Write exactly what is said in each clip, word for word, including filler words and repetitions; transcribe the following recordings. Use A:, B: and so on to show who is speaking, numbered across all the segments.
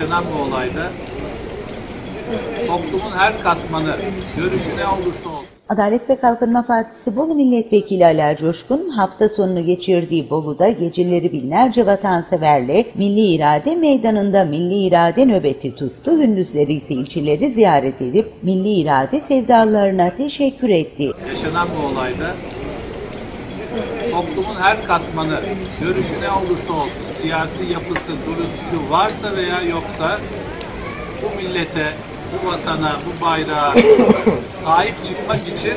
A: yaşanan bu olayda toplumun her katmanı, görüşü ne olursa olsun.
B: Adalet ve Kalkınma Partisi Bolu Milletvekili Ali Ercoşkun hafta sonunu geçirdiği Bolu'da geceleri binlerce vatanseverle Milli İrade Meydanı'nda Milli İrade nöbeti tuttu. Gündüzleri ise ilçeleri ziyaret edip Milli İrade sevdalılarına teşekkür etti.
A: Yaşanan bu olayda toplumun her katmanı, görüşü ne olursa olsun, siyasi yapısı, duruşu varsa veya yoksa bu millete, bu vatana, bu bayrağa sahip çıkmak için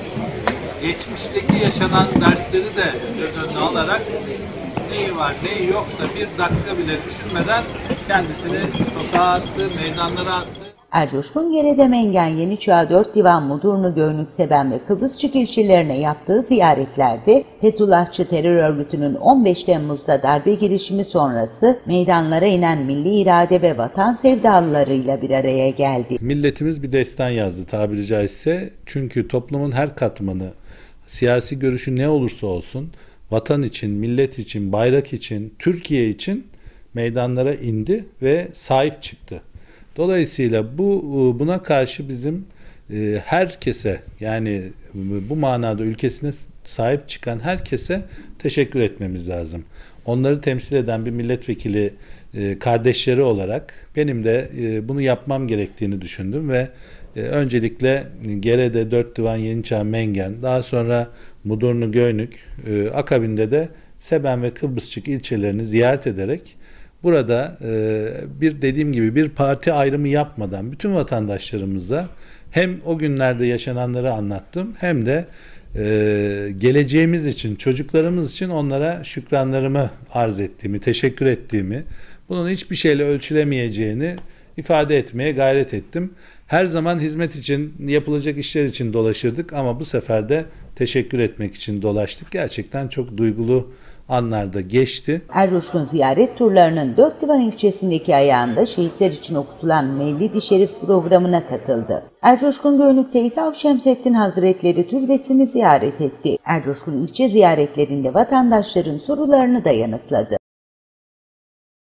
A: geçmişteki yaşanan dersleri de göz önüne alarak neyi var, neyi yoksa bir dakika bile düşünmeden kendisini sokağa attı, meydanlara attı.
B: Ercoşkun, Gerede, Mengen, Yeniçağ, Dört Divan, Mudurnu, Göynük, Seben ve Kıbrısçık ilçelerine yaptığı ziyaretlerde Fethullahçı terör örgütünün on beş Temmuz'da darbe girişimi sonrası meydanlara inen Milli İrade ve vatan sevdalılarıyla bir araya geldi.
C: Milletimiz bir destan yazdı tabiri caizse. Çünkü toplumun her katmanı, siyasi görüşü ne olursa olsun, vatan için, millet için, bayrak için, Türkiye için meydanlara indi ve sahip çıktı. Dolayısıyla bu buna karşı bizim e, herkese, yani bu manada ülkesine sahip çıkan herkese teşekkür etmemiz lazım. Onları temsil eden bir milletvekili e, kardeşleri olarak benim de e, bunu yapmam gerektiğini düşündüm ve e, öncelikle Gerede, Dört Divan, Yeniçağ, Mengen, daha sonra Mudurnu, Göynük, e, akabinde de Seben ve Kıbrısçık ilçelerini ziyaret ederek burada e, bir dediğim gibi bir parti ayrımı yapmadan bütün vatandaşlarımıza hem o günlerde yaşananları anlattım hem de e, geleceğimiz için, çocuklarımız için onlara şükranlarımı arz ettiğimi, teşekkür ettiğimi, bunun hiçbir şeyle ölçülemeyeceğini ifade etmeye gayret ettim. Her zaman hizmet için, yapılacak işler için dolaşırdık ama bu sefer de teşekkür etmek için dolaştık. Gerçekten çok duygulu anlarda geçti.
B: Ercoşkun ziyaret turlarının Dört Divan ilçesindeki ayağında şehitler için okutulan Mevlid-i Şerif programına katıldı. Ercoşkun Göynük'te ise Avşemseddin Hazretleri Türbesi'ni ziyaret etti. Ercoşkun ilçe ziyaretlerinde vatandaşların sorularını da yanıtladı.